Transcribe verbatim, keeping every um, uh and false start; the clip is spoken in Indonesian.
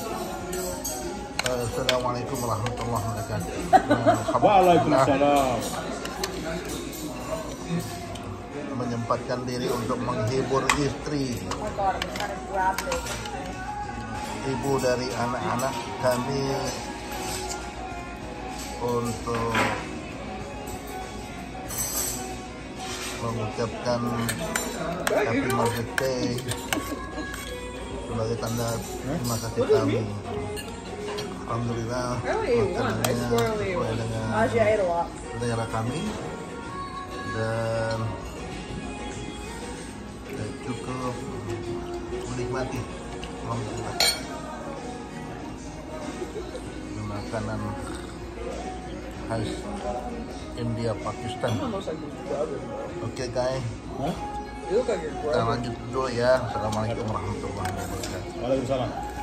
Assalamualaikum warahmatullahi wabarakatuh. Waalaikumsalam. Menyempatkan diri untuk menghibur istri, ibu dari anak-anak kami, untuk mengucapkan Happy Mother's Day sebagai tanda terima kasih kami. Alhamdulillah makanannya sesuai dengan selera kami dan cukup menikmati. Alhamdulillah makanan khas India Pakistan. Oke okay, guys, kita lanjut dulu ya. Assalamualaikum warahmatullahi wabarakatuh. Waalaikumsalam.